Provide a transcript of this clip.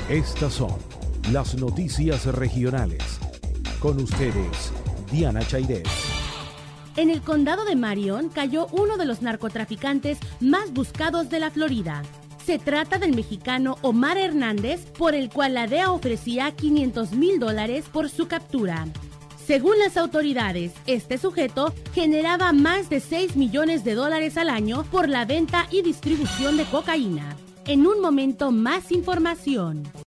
Estas son las noticias regionales. Con ustedes, Diana Chairez. En el condado de Marion cayó uno de los narcotraficantes más buscados de la Florida. Se trata del mexicano Omar Hernández, por el cual la DEA ofrecía $500,000 por su captura. Según las autoridades, este sujeto generaba más de $6 millones al año por la venta y distribución de cocaína. En un momento, más información.